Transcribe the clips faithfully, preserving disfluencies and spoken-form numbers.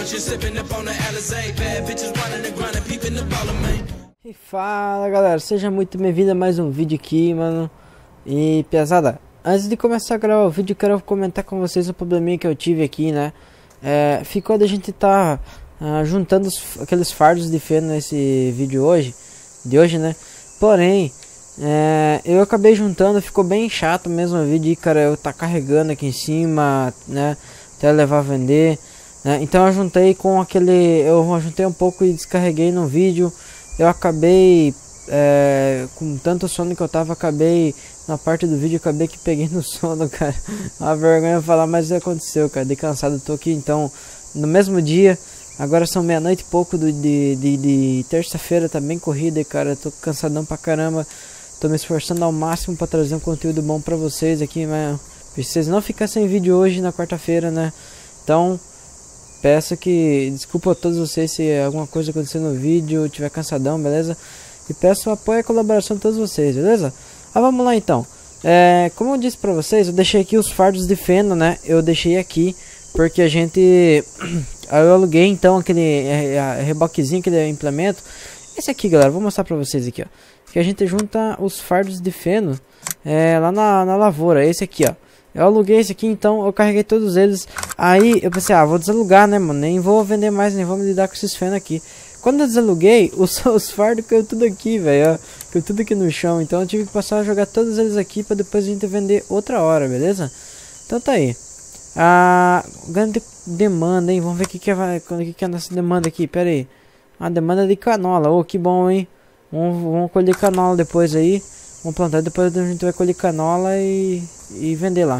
E fala galera, seja muito bem-vindo a mais um vídeo aqui, mano. E pesada, antes de começar a gravar o vídeo, eu quero comentar com vocês o probleminha que eu tive aqui, né? É, ficou da gente tá uh, juntando os, aqueles fardos de feno nesse vídeo hoje, de hoje, né? Porém, é, eu acabei juntando, ficou bem chato mesmo o vídeo, cara. Eu tá carregando aqui em cima, né? Até levar a vender, né? Então eu juntei com aquele, eu juntei um pouco e descarreguei no vídeo. Eu acabei é, com tanto sono que eu tava, acabei na parte do vídeo, acabei que peguei no sono, cara. Uma vergonha falar, mas aconteceu, cara. De cansado, tô aqui então no mesmo dia. Agora são meia-noite e pouco do, de, de, de terça-feira, tá bem corrida, cara. Tô cansadão pra caramba. Tô me esforçando ao máximo pra trazer um conteúdo bom pra vocês aqui, mas pra vocês não ficar sem vídeo hoje na quarta-feira, né? Então peço que desculpa a todos vocês se alguma coisa acontecer no vídeo, tiver cansadão, beleza? E peço apoio e colaboração de todos vocês, beleza? Ah, vamos lá então. É, como eu disse pra vocês, eu deixei aqui os fardos de feno, né? Eu deixei aqui porque a gente... eu aluguei então aquele é, reboquezinho, aquele implemento. Esse aqui, galera, vou mostrar pra vocês aqui, ó. Que a gente junta os fardos de feno é, lá na, na lavoura. Esse aqui, ó. Eu aluguei esse aqui, então eu carreguei todos eles. Aí eu pensei, ah, vou desalugar, né, mano? Nem vou vender mais, nem vou me lidar com esses fenos aqui. Quando eu desaluguei, os, os fardos caiu tudo aqui, velho. Caiu tudo aqui no chão. Então eu tive que passar a jogar todos eles aqui pra depois a gente vender outra hora, beleza? Então tá aí. Ah, grande demanda, hein? Vamos ver o que, que, é, que, que é a nossa demanda aqui. Pera aí. A demanda de canola. Oh, que bom, hein? Vamos, vamos colher canola depois aí. Vamos plantar, depois a gente vai colher canola e, e vender lá.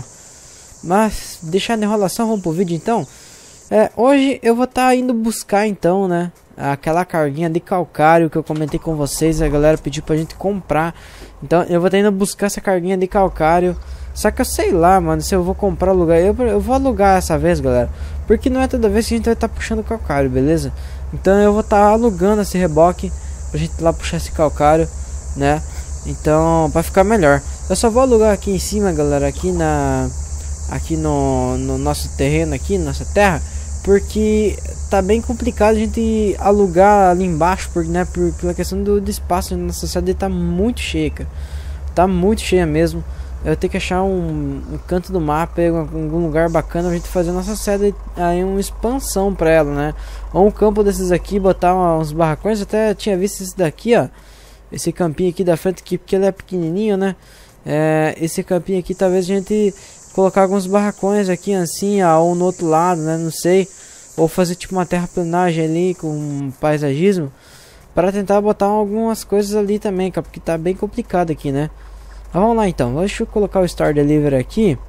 Mas, deixar de enrolação, vamos pro vídeo então. É, hoje eu vou estar tá indo buscar então, né? Aquela carguinha de calcário que eu comentei com vocês. A galera pediu pra gente comprar. Então eu vou estar tá indo buscar essa carguinha de calcário. Só que eu sei lá, mano, se eu vou comprar lugar. Eu, eu vou alugar essa vez, galera. Porque não é toda vez que a gente vai estar tá puxando calcário, beleza? Então eu vou estar tá alugando esse reboque pra gente lá puxar esse calcário, né? Então, pra ficar melhor. Eu só vou alugar aqui em cima, galera, aqui na aqui no, no nosso terreno aqui, nossa terra, porque tá bem complicado a gente alugar ali embaixo, porque, né, por, pela questão do, do espaço. A nossa cidade tá muito cheia, cara. Tá muito cheia mesmo. Eu tenho que achar um, um canto do mapa, algum lugar bacana pra gente fazer a nossa sede aí, uma expansão pra ela, né? Ou um campo desses aqui, botar uns barracões. Até tinha visto esse daqui, ó. Esse campinho aqui da frente, aqui, porque ele é pequenininho, né? É, esse campinho aqui, talvez a gente colocar alguns barracões aqui assim, ó, ou no outro lado, né? Não sei. Ou fazer tipo uma terraplanagem ali com um paisagismo, para tentar botar algumas coisas ali também, cara, porque tá bem complicado aqui, né? Mas vamos lá então, deixa eu colocar o Start Delivery aqui.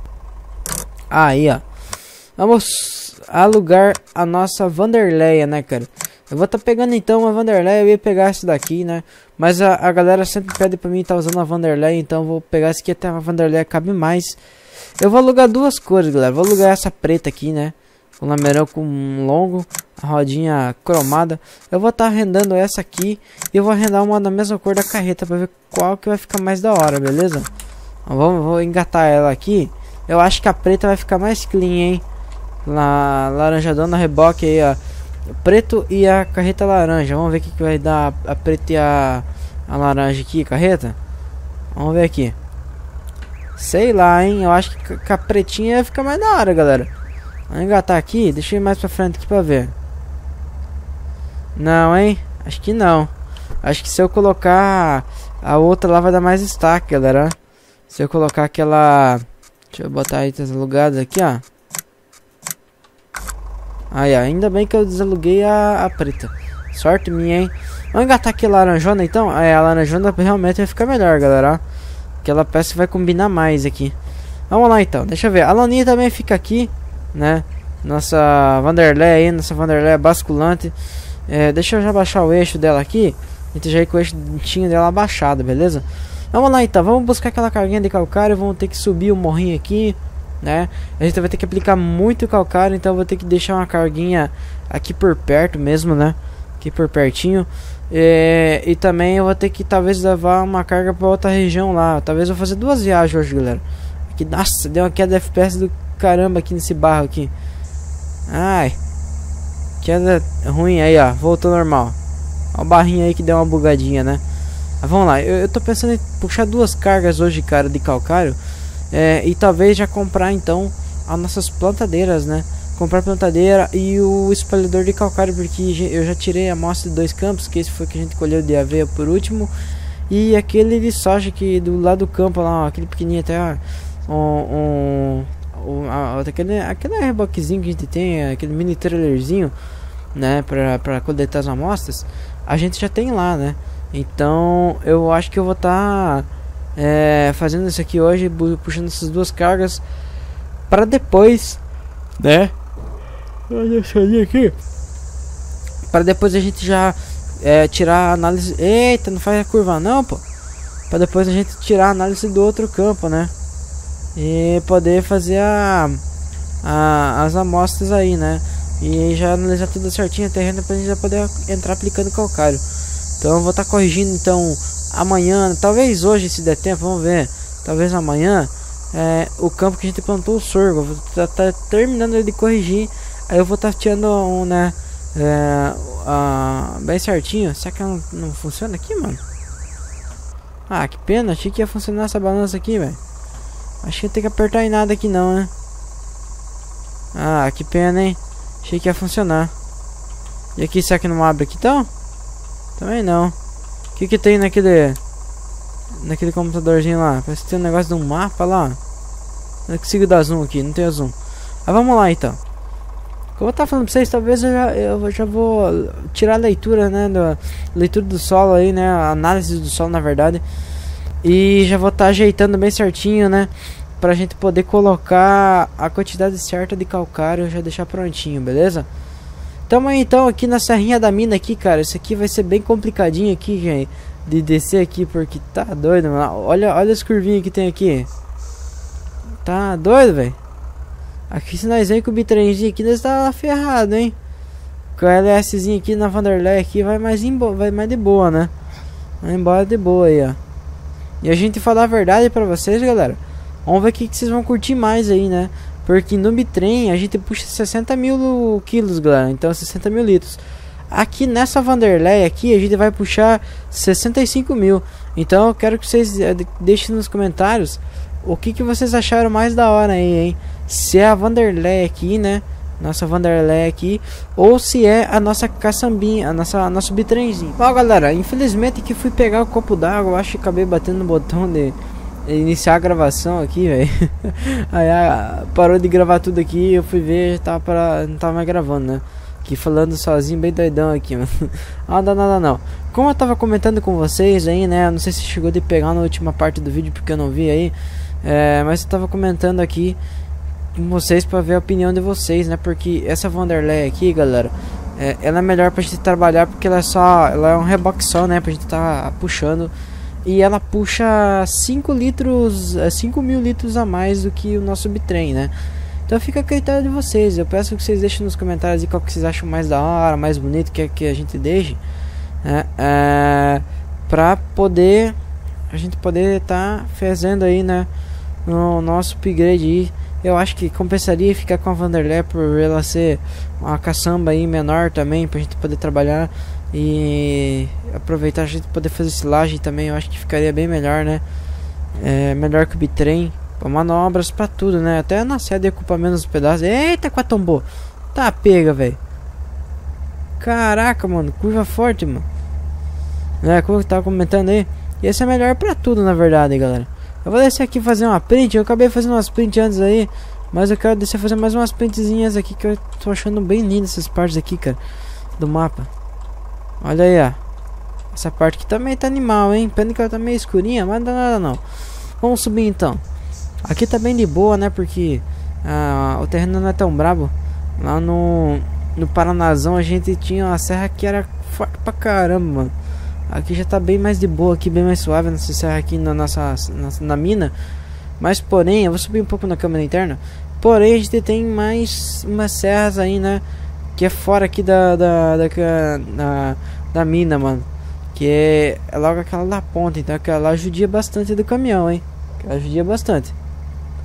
Aí, ó. Vamos alugar a nossa Vanderleia, né, cara? Eu vou estar tá pegando então uma Vanderleia. Eu ia pegar essa daqui, né? Mas a, a galera sempre pede pra mim estar tá usando a Vanderleia. Então eu vou pegar essa aqui, até a Vanderleia cabe mais. Eu vou alugar duas cores, galera. Vou alugar essa preta aqui, né? O lameirão com um longo, a rodinha cromada. Eu vou estar tá arrendando essa aqui. E eu vou arrendar uma da mesma cor da carreta pra ver qual que vai ficar mais da hora, beleza? Então, vamos, vou engatar ela aqui. Eu acho que a preta vai ficar mais clean, hein? La, laranjadona, reboque aí, ó. O preto e a carreta laranja. Vamos ver o que, que vai dar a, a preta e a, a laranja aqui, carreta. Vamos ver aqui. Sei lá, hein? Eu acho que, que a pretinha vai ficar mais da hora, galera. Vamos engatar aqui. Deixa eu ir mais pra frente aqui pra ver. Não, hein? Acho que não. Acho que se eu colocar a outra lá vai dar mais destaque, galera. Se eu colocar aquela... Deixa eu botar aí as alugadas aqui, ó. Aí, ó, ainda bem que eu desaluguei a, a preta. Sorte minha, hein? Vamos engatar aqui a laranjona, então. É, a laranjona realmente vai ficar melhor, galera. Aquela peça vai combinar mais aqui. Vamos lá, então. Deixa eu ver. A laninha também fica aqui, né? Nossa Vanderleia aí, nossa Vanderleia basculante. É, deixa eu já baixar o eixo dela aqui. A gente já ir com o eixinho dela abaixado, beleza? Vamos lá, então. Vamos buscar aquela carguinha de calcário. Vamos ter que subir o morrinho aqui, né? A gente vai ter que aplicar muito calcário, então eu vou ter que deixar uma carguinha aqui por perto mesmo, né? Aqui por pertinho. É, e também eu vou ter que talvez levar uma carga para outra região lá. Talvez eu vou fazer duas viagens hoje, galera. Aqui, nossa, deu uma queda de F P S do caramba aqui nesse barro aqui. Ai. Queda ruim aí, ó. Voltou normal. Ó o barrinho aí que deu uma bugadinha, né? Mas vamos lá. Eu, eu tô pensando em puxar duas cargas hoje, cara, de calcário. É, e talvez já comprar, então, as nossas plantadeiras, né? Comprar a plantadeira e o espalhador de calcário. Porque eu já tirei a amostra de dois campos. Que esse foi que a gente colheu de aveia por último. E aquele de soja que do lado do campo lá, ó, aquele pequenininho até, ó. Um... um O, a, aquele, aquele reboquezinho que a gente tem, aquele mini trailerzinho, né, pra, pra coletar as amostras, a gente já tem lá, né? Então eu acho que eu vou estar tá, é, fazendo isso aqui hoje, puxando essas duas cargas para depois, né? Olha isso aí aqui. Para depois a gente já é, tirar a análise. Eita, não faz a curva não, pô. Para depois a gente tirar a análise do outro campo, né? E poder fazer a, a, as amostras aí, né? E já analisar tudo certinho a terreno pra gente já poder entrar aplicando calcário. Então eu vou estar tá corrigindo então amanhã, talvez hoje se der tempo, vamos ver. Talvez amanhã é, o campo que a gente plantou o sorgo. Vou estar tá, tá terminando de corrigir. Aí eu vou estar tá tirando um, né? É, a, bem certinho. Será que não, não funciona aqui, mano? Ah, que pena, achei que ia funcionar essa balança aqui, velho. Acho que tem que apertar em nada aqui não, né? Ah, que pena, hein? Achei que ia funcionar. E aqui, será que não abre aqui então? Também não. O que que tem naquele... Naquele computadorzinho lá? Parece que tem um negócio de um mapa lá. Eu não consigo dar zoom aqui, não tem zoom. Mas vamos lá então. Como eu tava falando pra vocês, talvez eu já, eu já vou tirar a leitura, né? Da leitura do solo aí, né? A análise do solo, na verdade. E já vou estar tá ajeitando bem certinho, né? Pra gente poder colocar a quantidade certa de calcário e já deixar prontinho, beleza? Tamo aí então aqui na serrinha da mina aqui, cara. Isso aqui vai ser bem complicadinho aqui, gente. De descer aqui, porque tá doido, mano. Olha, olha as curvinhas que tem aqui. Tá doido, velho. Aqui se nós vem com o bitrenzinho aqui, nós tá ferrado, hein? Com o LSzinho aqui na Vanderlei aqui vai mais, vai mais de boa, né? Vai embora de boa aí, ó. E a gente falar a verdade pra vocês, galera. Vamos ver o que, que vocês vão curtir mais aí, né? Porque no bitrem a gente puxa sessenta mil quilos, galera. Então sessenta mil litros. Aqui nessa Vanderlei aqui a gente vai puxar sessenta e cinco mil. Então eu quero que vocês deixem nos comentários o que, que vocês acharam mais da hora aí, hein? Se é a Vanderlei aqui, né? Nossa Vanderlei aqui, ou se é a nossa caçambinha, a nossa a nosso bitrenzinho. Bom, galera, infelizmente que fui pegar o copo d'água, acho que acabei batendo no botão de iniciar a gravação aqui, velho. Aí a, parou de gravar tudo aqui, eu fui ver, tava para não tava mais gravando, né? Aqui falando sozinho, bem doidão aqui, mano. Ah, não, não, não, não. Como eu tava comentando com vocês aí, né? Eu não sei se chegou de pegar na última parte do vídeo porque eu não vi aí, é, mas eu tava comentando aqui com vocês para ver a opinião de vocês, né? Porque essa Vanderlei aqui, galera, é, ela é melhor pra gente trabalhar porque ela é só, ela é um reboque só, né? Pra gente tá puxando e ela puxa cinco litros, cinco mil litros a mais do que o nosso bitrem, né? Então fica a critério de vocês. Eu peço que vocês deixem nos comentários aí qual que vocês acham mais da hora, mais bonito que que a gente deixe, né? É, pra poder a gente poder tá fazendo aí, né? No nosso upgrade aí. Eu acho que compensaria ficar com a Vanderlei por ela ser uma caçamba aí menor também, pra gente poder trabalhar e aproveitar a gente poder fazer silagem também. Eu acho que ficaria bem melhor, né? É melhor que o bitrem, manobras pra tudo, né? Até na sede ocupa menos pedaços. Eita, quatombou. Tá pega, velho. Caraca, mano, curva forte, mano. É, como eu tava comentando aí. E esse é melhor pra tudo, na verdade, galera. Eu vou descer aqui fazer uma print. Eu acabei fazendo umas print antes aí, mas eu quero descer fazer mais umas printzinhas aqui que eu tô achando bem lindas essas partes aqui, cara, do mapa. Olha aí, ó. Essa parte aqui também tá animal, hein? Pena que ela tá meio escurinha, mas não dá nada não. Vamos subir então. Aqui tá bem de boa, né? Porque ah, o terreno não é tão brabo. Lá no, no Paranazão a gente tinha uma serra que era forte pra caramba, mano. Aqui já tá bem mais de boa, aqui bem mais suave nessa serra aqui na nossa na, na mina. Mas porém, eu vou subir um pouco na câmera interna. Porém a gente tem mais umas serras aí, né? Que é fora aqui da da, da, da, da mina, mano. Que é, é logo aquela da ponta, então aquela ajudia bastante do caminhão, hein? Aquela ajudia bastante.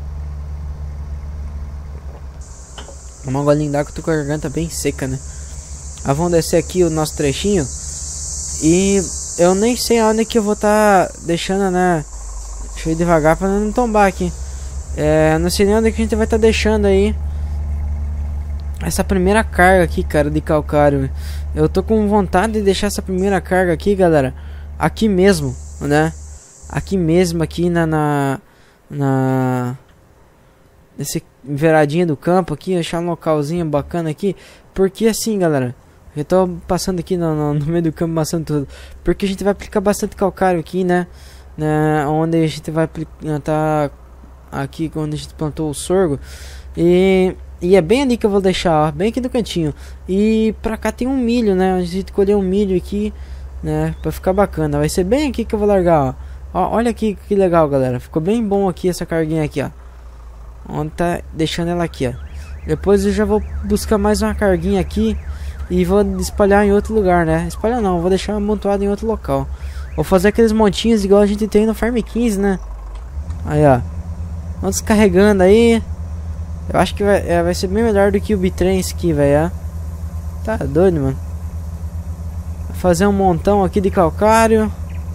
Uma golinha d'água, tô com a garganta bem seca, né? Nós vamos descer aqui o nosso trechinho. E eu nem sei aonde que eu vou estar tá deixando, né? Deixa eu ir devagar para não tombar aqui. É, não sei nem onde que a gente vai estar tá deixando aí essa primeira carga aqui, cara, de calcário. Eu tô com vontade de deixar essa primeira carga aqui, galera, aqui mesmo, né? Aqui mesmo, aqui na... na, na nesse viradinha do campo aqui, deixar um localzinho bacana aqui. Porque assim, galera, eu tô passando aqui no, no, no meio do campo, passando tudo. Porque a gente vai aplicar bastante calcário aqui, né? né onde a gente vai aplicar, tá aqui onde a gente plantou o sorgo. E, e é bem ali que eu vou deixar, ó, bem aqui no cantinho. E pra cá tem um milho, né? A gente colheu um milho aqui, né? Pra ficar bacana. Vai ser bem aqui que eu vou largar, ó. ó olha aqui que legal, galera. Ficou bem bom aqui essa carguinha aqui, ó. Onde tá deixando ela aqui, ó. Depois eu já vou buscar mais uma carguinha aqui e vou espalhar em outro lugar, né? Espalhar não, vou deixar amontoado em outro local. Vou fazer aqueles montinhos igual a gente tem no Farm quinze, né? Aí, ó. Vamos descarregando aí. Eu acho que vai, é, vai ser bem melhor do que o bitrem aqui, velho. Tá doido, mano. Vou fazer um montão aqui de calcário.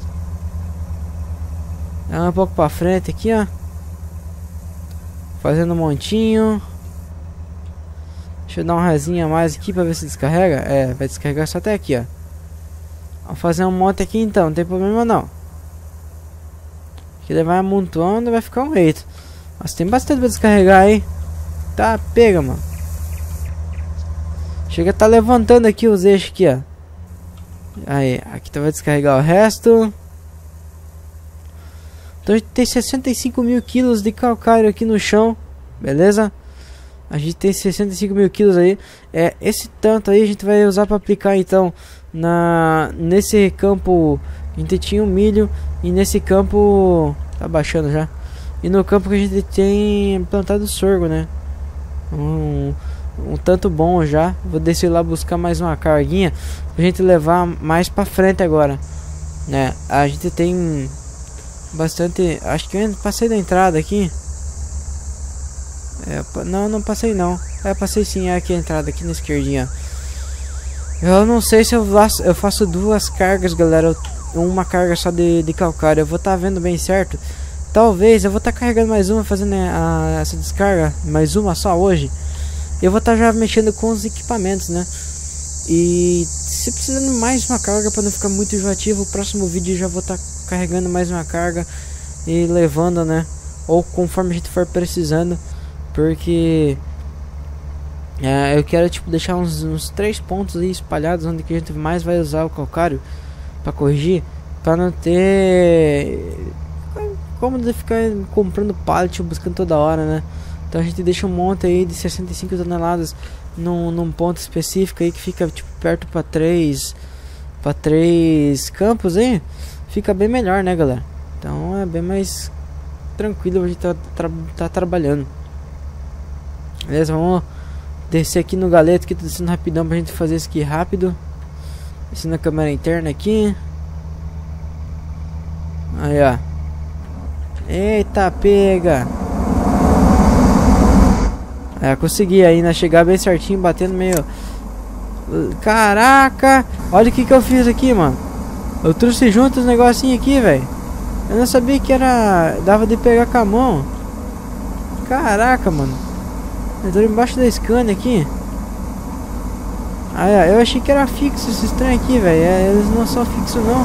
Dá um pouco pra frente aqui, ó. Fazendo um montinho. Deixa eu dar uma rasinha a mais aqui pra ver se descarrega. É, vai descarregar só até aqui, ó. Vou fazer um monte aqui então, não tem problema não. Que ele vai amontoando e vai ficar um jeito. Mas tem bastante pra descarregar aí. Tá, pega, mano. Chega a tá levantando aqui os eixos aqui, ó. Aí, aqui tá, vai descarregar o resto. Então a gente tem sessenta e cinco mil quilos de calcário aqui no chão. Beleza? A gente tem sessenta e cinco mil quilos aí. É, esse tanto aí a gente vai usar para aplicar então na nesse campo. A gente tinha um milho e nesse campo tá baixando já. E no campo que a gente tem plantado sorgo, né? Um, um tanto bom já. Vou descer lá buscar mais uma carguinha pra gente levar mais para frente agora, né? A gente tem bastante. Acho que eu passei da entrada aqui. É, não, não passei não. É, passei sim, é aqui a entrada, aqui na esquerdinha. Eu não sei se eu faço, eu faço duas cargas, galera. Uma carga só de, de calcário. Eu vou estar tá vendo bem certo. Talvez eu vou estar tá carregando mais uma, fazendo a, essa descarga. Mais uma só hoje. Eu vou estar tá já mexendo com os equipamentos, né? E se precisar de mais uma carga para não ficar muito enjoativo, o próximo vídeo eu já vou estar tá carregando mais uma carga e levando, né? Ou conforme a gente for precisando. Porque é, eu quero tipo deixar uns, uns três pontos aí espalhados onde que a gente mais vai usar o calcário para corrigir, para não ter como de ficar comprando pallet buscando toda hora, né? Então a gente deixa um monte aí de sessenta e cinco toneladas num, num ponto específico aí que fica tipo perto para três para três campos aí, fica bem melhor, né, galera? Então é bem mais tranquilo a gente tá, tra tá trabalhando. Beleza, vamos descer aqui no galeto que tá descendo rapidão pra gente fazer isso aqui rápido. Descendo a câmera interna aqui. Aí, ó. Eita, pega. É, consegui aí, né? Chegar bem certinho, batendo meio... Caraca! Olha o que que eu fiz aqui, mano. Eu trouxe junto os negocinhos aqui, velho. Eu não sabia que era... Dava de pegar com a mão. Caraca, mano. Eu tô embaixo da Scania aqui. Ah, eu achei que era fixo esse trem aqui, velho. É, eles não são fixos não.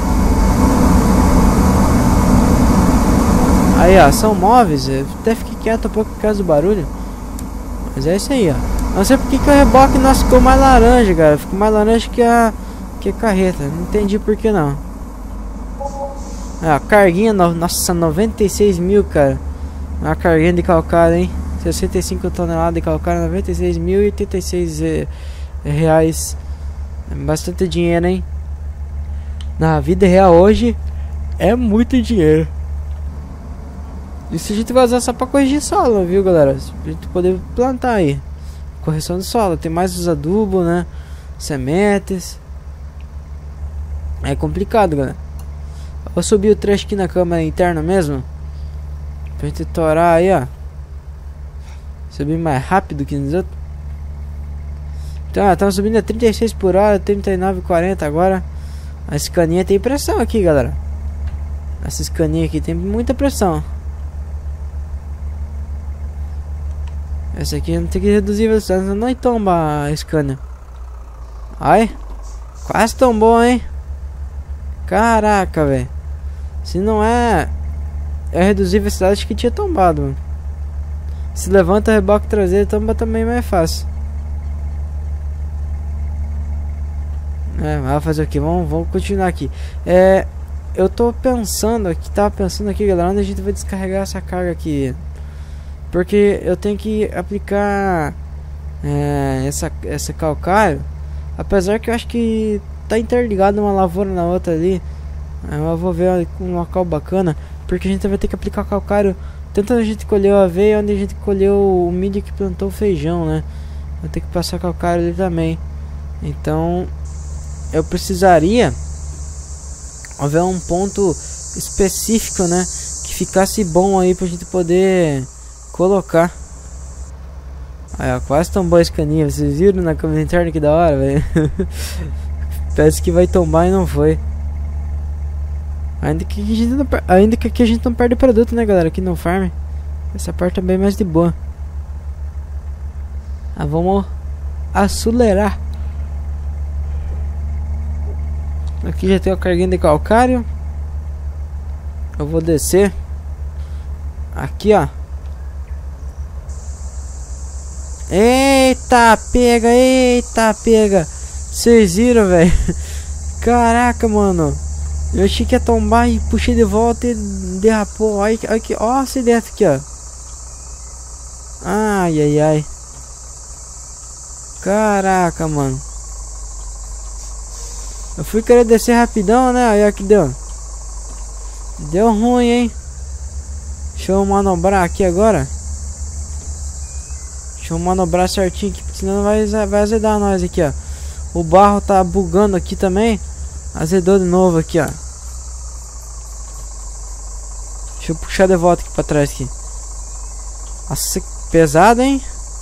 Aí, ó, são móveis. Eu até fiquei quieto um pouco por causa do barulho. Mas é isso aí, ó. Não sei porque que o reboque nosso ficou mais laranja, cara. Ficou mais laranja que a, que a carreta. Não entendi por que não. Ah, a carguinha, no, nossa, noventa e seis mil, cara. Uma carguinha de calcário, hein. sessenta e cinco toneladas de calcário, noventa e seis mil e oitenta e seis eh, reais. É bastante dinheiro, hein? Na vida real hoje é muito dinheiro. Isso a gente vai usar só pra corrigir solo, viu, galera? Pra gente poder plantar aí. Correção de solo. Tem mais os adubos, né? Sementes. É complicado, galera. Vou subir o trecho aqui na câmera interna mesmo. Pra gente torar aí, ó. Subir mais rápido que nos outros. Então, estamos subindo a trinta e seis por hora, trinta e nove, quarenta agora. A escaninha tem pressão aqui, galera. Essa escaninha aqui tem muita pressão. Essa aqui não tem que reduzir a velocidade, não tomba a escânia. Ai, quase tombou, hein? Caraca, velho. Se não é é reduzir a velocidade, acho que tinha tombado, mano. Se levanta o reboque traseiro, tomba também mais fácil. É, vai fazer o que? Vamos, vamos continuar aqui. É, eu tô pensando aqui, tava pensando aqui, galera, onde a gente vai descarregar essa carga aqui. Porque eu tenho que aplicar é, essa, essa calcário. Apesar que eu acho que tá interligado uma lavoura na outra ali. Eu vou ver um local bacana. Porque a gente vai ter que aplicar calcário tanto onde a gente colheu a aveia, onde a gente colheu o milho que plantou o feijão, né? Vai ter que passar calcário ali também. Então eu precisaria haver um ponto específico, né? Que ficasse bom aí pra gente poder colocar. Aí, ó, quase tombou a escaninha. Vocês viram na câmera interna que da hora, velho? Parece que vai tombar e não foi. Ainda que, a gente não, ainda que aqui a gente não perde produto, né, galera? Aqui no farm. Essa parte é bem mais de boa. Ah, vamos acelerar. Aqui já tem a carguinha de calcário. Eu vou descer. Aqui, ó. Eita, pega, eita, pega. Vocês viram, velho? Caraca, mano. Eu achei que ia tombar e puxei de volta e derrapou. Olha aqui, ó, esse dentro aqui, ó. Ai, ai, ai. Caraca, mano. Eu fui querer descer rapidão, né? Olha que deu. Deu ruim, hein? Deixa eu manobrar aqui agora. Deixa eu manobrar certinho aqui, porque senão vai, vai azedar nós aqui, ó. O barro tá bugando aqui também. Azedou de novo aqui, ó. Deixa eu puxar de volta aqui pra trás aqui. Nossa, pesado, hein?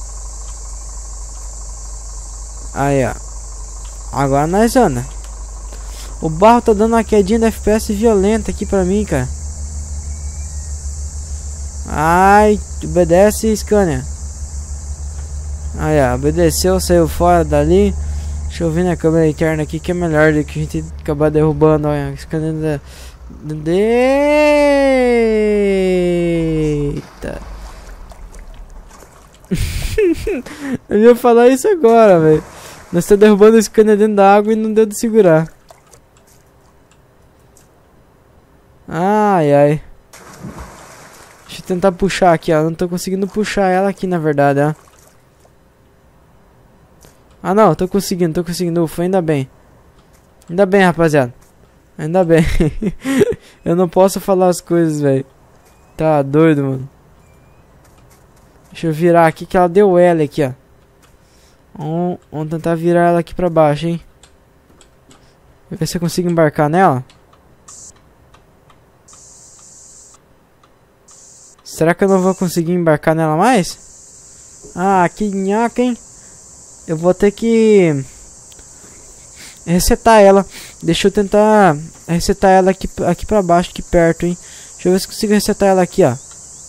Aí, ó. Agora nós anda. O barro tá dando uma quedinha de F P S violenta aqui pra mim, cara. Ai, obedece, Scania. Aí, ó, obedeceu, saiu fora dali. Deixa eu ver na câmera interna aqui que é melhor do que a gente acabar derrubando. Olha, Scania da... Eita. Eu ia falar isso agora, velho. Nós estamos derrubando esse cano dentro da água e não deu de segurar. Ai, ai. Deixa eu tentar puxar aqui, ó. Não tô conseguindo puxar ela aqui, na verdade, ó. Ah, não. Tô conseguindo, tô conseguindo. Ufa, ainda bem. Ainda bem, rapaziada. Ainda bem. Eu não posso falar as coisas, velho. Tá doido, mano. Deixa eu virar aqui que ela deu L aqui, ó. Vamos, vamos tentar virar ela aqui pra baixo, hein. Ver se eu consigo embarcar nela. Será que eu não vou conseguir embarcar nela mais? Ah, que nhaca, hein. Eu vou ter que resetar ela. Deixa eu tentar resetar ela aqui, aqui pra baixo, aqui perto, hein. Deixa eu ver se consigo resetar ela aqui, ó.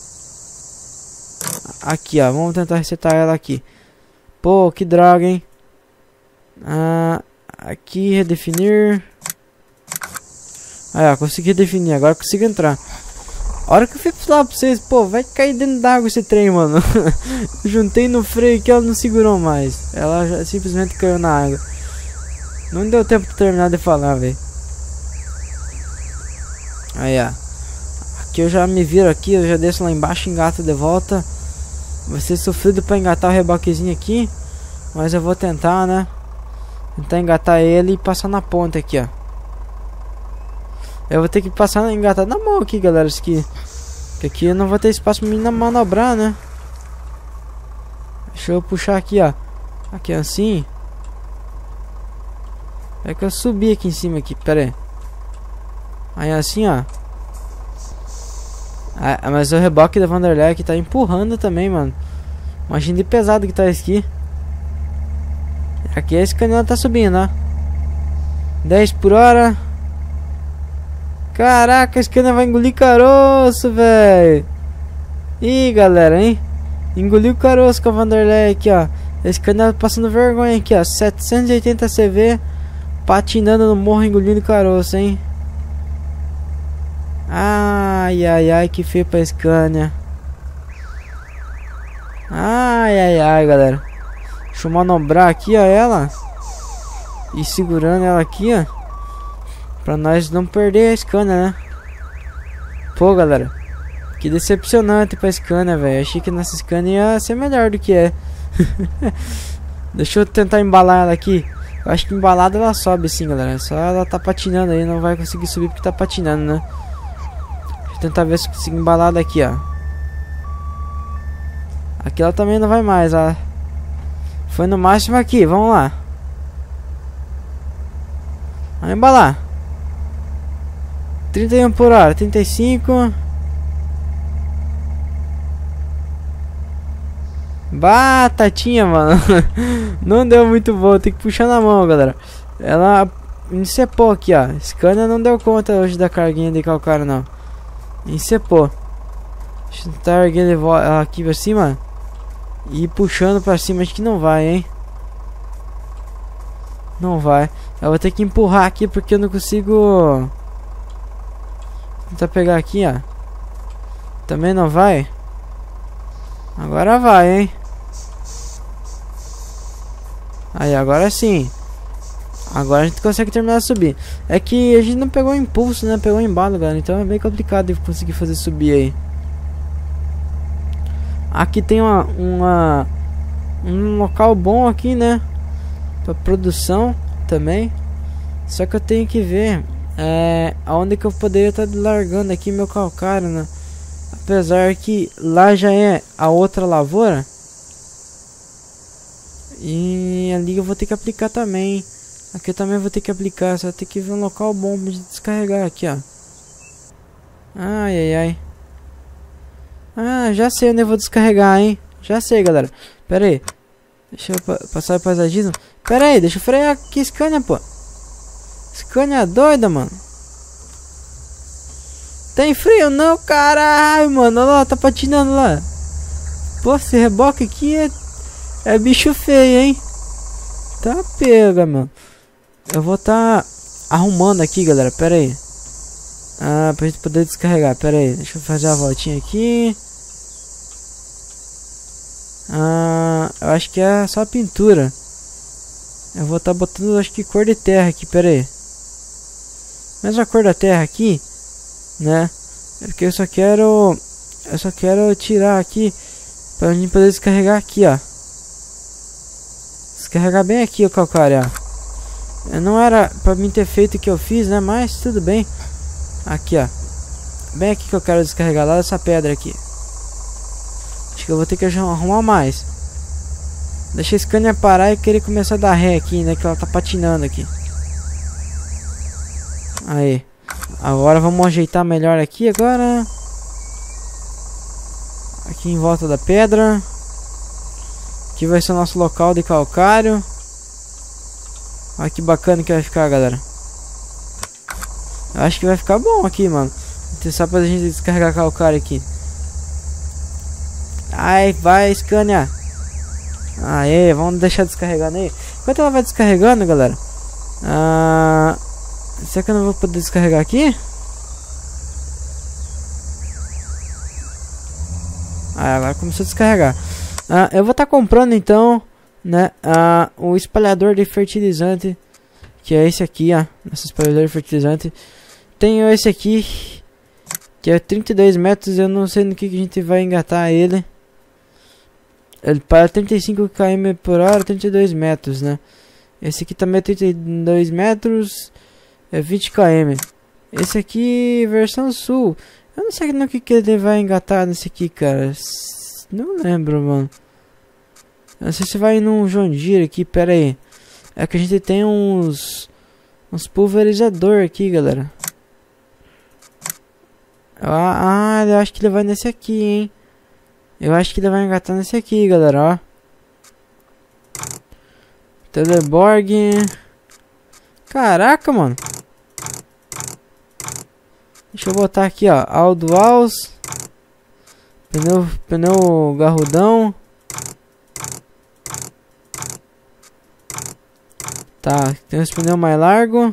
Aqui, ó. Vamos tentar resetar ela aqui. Pô, que droga, hein. Ah, aqui, redefinir. Aí, ó. Consegui redefinir. Agora eu consigo entrar. A hora que eu fui falar pra vocês, pô, vai cair dentro d'água esse trem, mano. Juntei no freio que ela não segurou mais. Ela já simplesmente caiu na água. Não deu tempo de terminar de falar, velho. Aí, ó. Aqui eu já me viro aqui, eu já desço lá embaixo, engato de volta. Vai ser sofrido pra engatar o reboquezinho aqui. Mas eu vou tentar, né? Tentar engatar ele e passar na ponta aqui, ó. Eu vou ter que passar, engatar na mão aqui, galera. Isso aqui. Porque aqui eu não vou ter espaço pra mim manobrar, né? Deixa eu puxar aqui, ó. Aqui assim. É que eu subi aqui em cima aqui, pera aí. Aí assim, ó. Ah, mas o reboque da Vanderlei tá empurrando também, mano. Imagina de pesado que tá isso aqui. Aqui esse canhão tá subindo, ó. dez por hora. Caraca, esse canhão vai engolir caroço, velho. Ih, galera, hein? Engoliu o caroço com a Vanderlei aqui, ó. Esse canhão tá passando vergonha aqui, ó. setecentos e oitenta C V. Patinando no morro, engolindo caroço, hein? Ai, ai, ai, que feio pra Scania. Ai, ai, ai, galera. Deixa eu manobrar aqui, ó, ela. E segurando ela aqui, ó. Pra nós não perder a Scania, né? Pô, galera. Que decepcionante pra Scania, velho. Achei que nessa Scania ia ser melhor do que é. Deixa eu tentar embalar ela aqui. Eu acho que embalada ela sobe sim, galera. Só ela tá patinando aí. Não vai conseguir subir porque tá patinando, né? Deixa eu tentar ver se consigo embalar daqui, ó. Aqui ela também não vai mais, ó. Foi no máximo aqui, vamos lá. Vamos embalar. trinta e um por hora, trinta e cinco. Batatinha, mano. Não deu muito bom, tem que puxar na mão, galera. Ela encepou aqui, ó. Scania não deu conta hoje da carguinha de calcário, não. Encepou. Deixa eu tentar erguer ela aqui pra cima e ir puxando pra cima. Acho que não vai, hein. Não vai. Eu vou ter que empurrar aqui porque eu não consigo. Tentar pegar aqui, ó. Também não vai. Agora vai, hein. Aí, agora sim. Agora a gente consegue terminar de subir. É que a gente não pegou impulso, né? Pegou embalo, galera. Então é bem complicado de conseguir fazer subir aí. Aqui tem uma, uma um local bom aqui, né? Pra produção também. Só que eu tenho que ver é, aonde que eu poderia estar largando aqui meu calcário, né? Apesar que lá já é a outra lavoura. E ali eu vou ter que aplicar também. Aqui eu também vou ter que aplicar. Só tem que ver um local bom pra descarregar aqui, ó. Ai, ai, ai. Ah, já sei onde eu vou descarregar, hein. Já sei, galera. Pera aí. Deixa eu pa passar o paisagismo. Pera aí, deixa eu frear aqui, Scania, pô. Scania doida, mano. Tem frio não, caralho, mano. Olha lá, tá patinando lá. Pô, esse reboque aqui é, é bicho feio, hein. Tá pega, mano. Eu vou tá arrumando aqui, galera. Pera aí. Ah, pra gente poder descarregar. Pera aí, deixa eu fazer a voltinha aqui. Ah, eu acho que é só pintura. Eu vou tá botando, acho que cor de terra aqui. Pera aí. Mesma cor da terra aqui, né? É porque eu só quero eu só quero tirar aqui pra gente poder descarregar aqui, ó. Descarregar bem aqui o calcário, ó. Não era pra mim ter feito o que eu fiz, né? Mas tudo bem. Aqui, ó. Bem aqui que eu quero descarregar lá dessa pedra aqui. Acho que eu vou ter que arrumar mais. Deixa a Scania parar e querer começar a dar ré aqui, né? Que ela tá patinando aqui. Aí. Agora vamos ajeitar melhor aqui agora. Aqui em volta da pedra. Aqui vai ser o nosso local de calcário. Olha que bacana que vai ficar, galera. Eu acho que vai ficar bom aqui, mano. Só pra gente descarregar calcário aqui. Ai, vai, Scania. Aê, vamos deixar descarregando aí. Enquanto ela vai descarregando, galera. Ah, será que eu não vou poder descarregar aqui? Ah, agora começou a descarregar. Ah, eu vou estar tá comprando então, né, ah, o espalhador de fertilizante, que é esse aqui, ó. Esse espalhador de fertilizante. Tenho esse aqui, que é trinta e dois metros. Eu não sei no que, que a gente vai engatar ele. Ele para trinta e cinco quilômetros por hora, trinta e dois metros, né? Esse aqui também é trinta e dois metros, é vinte quilômetros. Esse aqui, versão sul. Eu não sei no que, que ele vai engatar nesse aqui, cara. Não lembro, mano. Eu não sei se vai num John Deere aqui, pera aí. É que a gente tem uns uns pulverizador aqui, galera. Ah, ah, eu acho que ele vai nesse aqui, hein. Eu acho que ele vai engatar nesse aqui, galera, ó. Teleborg. Caraca, mano. Deixa eu botar aqui, ó. Alduals. Pneu, pneu garrudão. Tá, tem os pneus mais largos.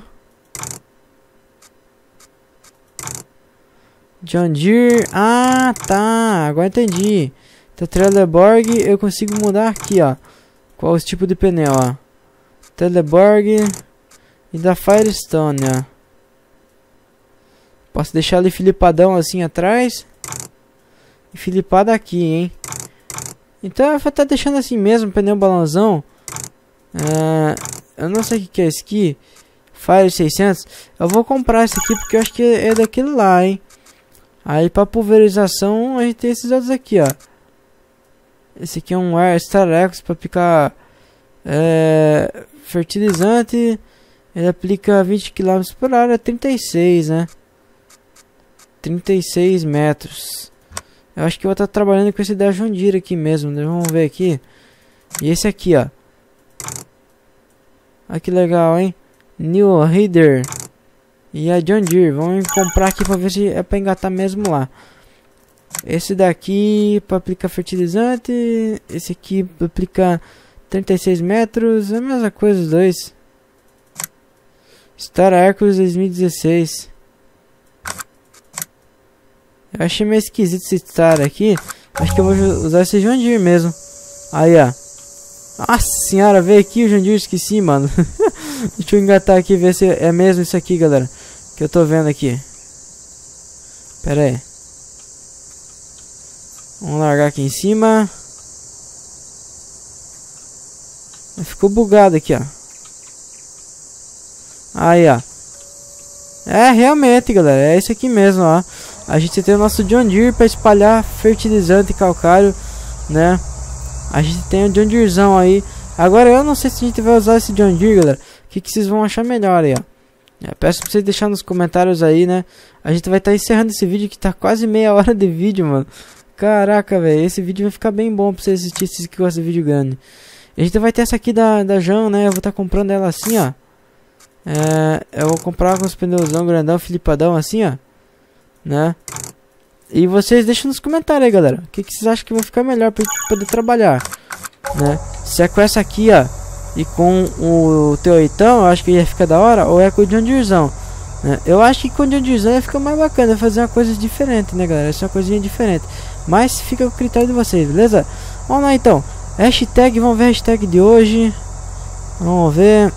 John Deere. Ah, tá. Agora entendi. Então, Teleborg eu consigo mudar aqui, ó. Qual o tipo de pneu, ó. Teleborg e da Firestone, ó. Posso deixar ele filipadão assim atrás. E filipado aqui, hein. Então eu vou estar deixando assim mesmo, pneu balãozão. É, eu não sei o que, que é esse aqui. Fire seiscentos. Eu vou comprar esse aqui porque eu acho que é daquele lá, hein. Aí pra pulverização a gente tem esses outros aqui, ó. Esse aqui é um Air Star X pra aplicar é, fertilizante. Ele aplica vinte quilômetros por hora, trinta e seis, né? trinta e seis metros. Eu acho que eu vou estar trabalhando com esse da John Deere aqui mesmo, né? Vamos ver aqui. E esse aqui, ó. Olha que legal, hein? New Reader. E a John Deere. Vamos comprar aqui pra ver se é pra engatar mesmo lá. Esse daqui para aplicar fertilizante. Esse aqui para aplicar trinta e seis metros. É a mesma coisa os dois. Star Hercules dois mil e dezesseis. Eu achei meio esquisito esse Star aqui. Acho que eu vou usar esse John Deere mesmo. Aí, ó. Nossa senhora, veio aqui o John Deere, esqueci, mano. Deixa eu engatar aqui e ver se é mesmo isso aqui, galera. Que eu tô vendo aqui. Pera aí. Vamos largar aqui em cima. Ficou bugado aqui, ó. Aí, ó. É, realmente, galera. É isso aqui mesmo, ó. A gente tem o nosso John Deere para espalhar fertilizante calcário, né? A gente tem o John Deerezão aí. Agora eu não sei se a gente vai usar esse John Deere, galera. O que, que vocês vão achar melhor aí, ó. É, peço pra vocês deixarem nos comentários aí, né? A gente vai estar tá encerrando esse vídeo que tá quase meia hora de vídeo, mano. Caraca, velho. Esse vídeo vai ficar bem bom pra vocês assistirem, se que gostam de vídeo grande. A gente vai ter essa aqui da, da Jean, né? Eu vou estar tá comprando ela assim, ó. É, eu vou comprar com os pneuzão grandão, filipadão assim, ó. Né? E vocês deixam nos comentários aí, galera. O que, que vocês acham que vai ficar melhor pra gente poder trabalhar, né? Se é com essa aqui, ó, e com o T oito, eu acho que ia ficar da hora. Ou é com o John Deerezão, né? Eu acho que com o John Deerezão ia ficar mais bacana, fazer uma coisa diferente, né, galera? Essa é uma coisinha diferente. Mas fica com o critério de vocês, beleza? Vamos lá então. Hashtag, vamos ver a hashtag de hoje. Vamos ver.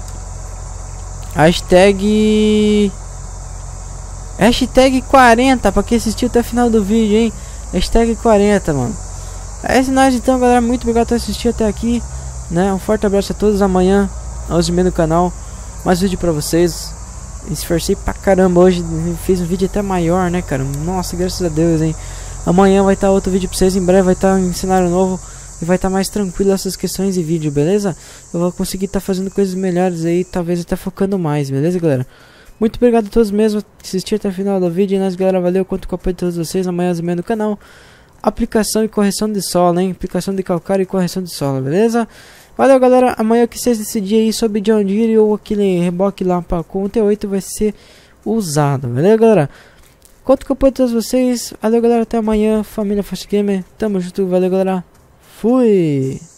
Hashtag... Hashtag quarenta, pra quem assistiu até o final do vídeo, hein? Hashtag quarenta, mano. É isso nós então, galera. Muito obrigado por assistir até aqui, né? Um forte abraço a todos. Amanhã, onze e meia no canal, mais vídeo pra vocês. Esforcei pra caramba hoje. Fiz um vídeo até maior, né, cara? Nossa, graças a Deus, hein? Amanhã vai estar outro vídeo pra vocês. Em breve vai estar um cenário novo. E vai estar mais tranquilo essas questões de vídeo, beleza? Eu vou conseguir estar fazendo coisas melhores aí. Talvez até focando mais, beleza, galera? Muito obrigado a todos mesmo por assistir até o final do vídeo. E nós, galera, valeu. Conto com o apoio de todos vocês. Amanhã às meia no canal. Aplicação e correção de solo, hein? Aplicação de calcário e correção de solo, beleza? Valeu, galera. Amanhã que vocês decidirem aí sobre John Deere ou aquele reboque lá pra, com o T oito vai ser usado, beleza, galera? Conto com o apoio de todos vocês. Valeu, galera. Até amanhã. Família Fast Gamer. Tamo junto. Valeu, galera. Fui!